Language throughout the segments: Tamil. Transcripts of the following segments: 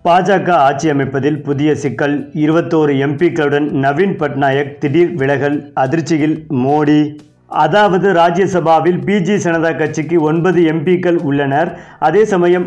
பாஜக ஆட்சி அமைப்பதில் புதிய சிக்கல். 21 எம்பிக்களுடன் நவீன் பட்நாயக் திடீர் விலகல், அதிர்ச்சியில் மோடி. அதாவது ராஜ்யசபாவில் பிஜு ஜனதா கட்சிக்கு 9 எம்பிக்கள் உள்ளனர். அதே சமயம்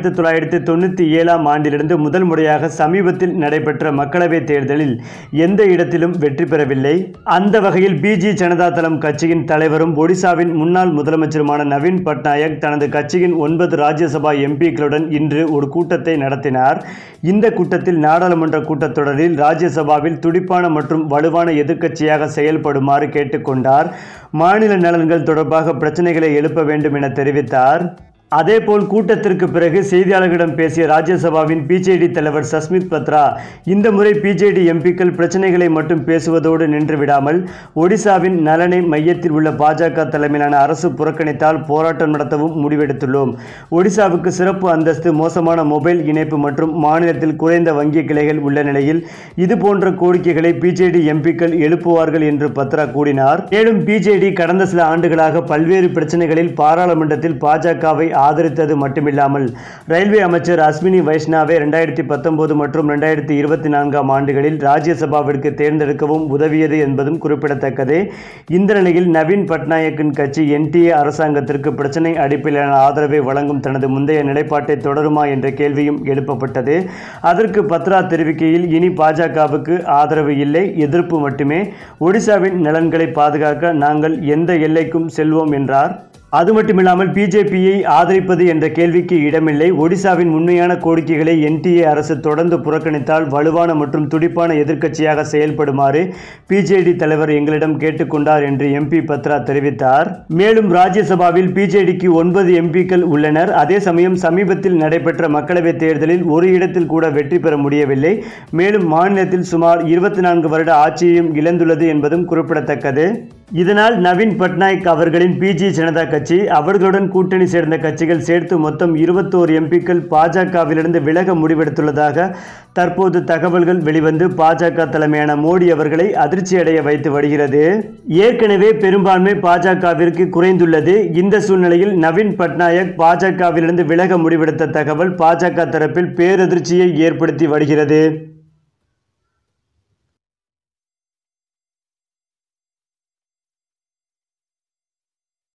1997ஆம் ஆண்டிலிருந்து முதல் முறையாக சமீபத்தில் நடைபெற்ற மக்களவைத் தேர்தலில் எந்த இடத்திலும் வெற்றி பெறவில்லை. அந்த வகையில் பிஜு ஜனதா தளம் கட்சியின் தலைவரும் ஒடிசாவின் முன்னாள் முதலமைச்சருமான நவீன் பட்நாயக் தனது கட்சியின் 9 ராஜ்யசபா எம்பிக்களுடன் இன்று ஒரு கூட்டத்தை நடத்தினார். இந்த கூட்டத்தில் நாடாளுமன்ற கூட்டத்தொடரில் ராஜ்யசபாவில் துடிப்பான மற்றும் வலுவான எதிர்க்கட்சியாக செயல்படுமாறு கேட்டுக்கொண்டார். மாநில நலன்கள் தொடர்பாக பிரச்சனைகளை எழுப்ப வேண்டும் என தெரிவித்தார். அதேபோல் கூட்டத்திற்கு பிறகு செய்தியாளர்களிடம் பேசிய ராஜ்யசபாவின் பிஜேடி தலைவர் சஸ்மித் பத்ரா, இந்த முறை பிஜேடி எம்பிக்கள் பிரச்சனைகளை மட்டும் பேசுவதோடு நின்று விடாமல் ஒடிசாவின் நலனை மையத்தில் உள்ள பாஜக தலைமையிலான அரசு புறக்கணித்தால் போராட்டம் நடத்தவும் முடிவெடுத்துள்ளோம். ஒடிசாவுக்கு சிறப்பு அந்தஸ்து, மோசமான மொபைல் இணைப்பு மற்றும் மாநிலத்தில் குறைந்த வங்கி கிளைகள் உள்ள நிலையில் இதுபோன்ற கோரிக்கைகளை பிஜேடி எம்பிக்கள் எழுப்புவார்கள் என்று பத்ரா கூறினார். மேலும் பிஜேடி கடந்த சில ஆண்டுகளாக பல்வேறு பிரச்சனைகளில் பாராளுமன்றத்தில் பாஜகவை ஆதரித்தது மட்டுமில்லாமல் ரயில்வே அமைச்சர் அஸ்வினி வைஷ்ணவை 2019 மற்றும் 2024ஆம் ஆண்டுகளில் ராஜ்யசபாவிற்கு தேர்ந்தெடுக்கவும் உதவியது என்பதும் குறிப்பிடத்தக்கது. இந்த நிலையில் நவீன் பட்நாயக்கின் கட்சி என்டிஏ அரசாங்கத்திற்கு பிரச்சனை அடிப்படையிலான ஆதரவை வழங்கும் தனது முந்தைய நிலைப்பாட்டை தொடருமா என்ற கேள்வியும் எழுப்பப்பட்டது. அதற்கு பத்ரா தெரிவிக்கையில், இனி பாஜகவுக்கு ஆதரவு இல்லை, எதிர்ப்பு மட்டுமே. ஒடிசாவின் நலன்களை பாதுகாக்க நாங்கள் எந்த எல்லைக்கும் செல்வோம் என்றார். அது மட்டுமில்லாமல் பிஜேபியை ஆதரிப்பது என்ற கேள்விக்கு இடமில்லை. ஒடிசாவின் உண்மையான கோரிக்கைகளை என்டிஏ அரசு தொடர்ந்து புறக்கணித்தால் வலுவான மற்றும் துடிப்பான எதிர்க்கட்சியாக செயல்படுமாறு பிஜேடி தலைவர் எங்களிடம் கேட்டுக்கொண்டார் என்று எம்பி பத்ரா தெரிவித்தார். மேலும் ராஜ்யசபாவில் பிஜேடிக்கு 9 எம்பிக்கள் உள்ளனர். அதே சமயம் சமீபத்தில் நடைபெற்ற மக்களவைத் தேர்தலில் ஒரு இடத்தில் கூட வெற்றி பெற முடியவில்லை. மேலும் மாநிலத்தில் சுமார் 24 வருட ஆட்சியையும் இழந்துள்ளது என்பதும் குறிப்பிடத்தக்கது. இதனால் நவீன் பட்நாயக் அவர்களின் பிஜு ஜனதா கட்சி, அவர்களுடன் கூட்டணி சேர்ந்த கட்சிகள் சேர்த்து மொத்தம் 21 எம்பிக்கள் பாஜகவிலிருந்து விலக முடிவெடுத்துள்ளதாக தற்போது தகவல்கள் வெளிவந்து பாஜக தலைமையான மோடி அவர்களை அதிர்ச்சியடைய வைத்து வருகிறது. ஏற்கனவே பெரும்பான்மை பாஜகவிற்கு குறைந்துள்ளது. இந்த சூழ்நிலையில் நவீன் பட்நாயக் பாஜகவிலிருந்து விலக முடிவெடுத்த தகவல் பாஜக தரப்பில் பேரதிர்ச்சியை ஏற்படுத்தி வருகிறது.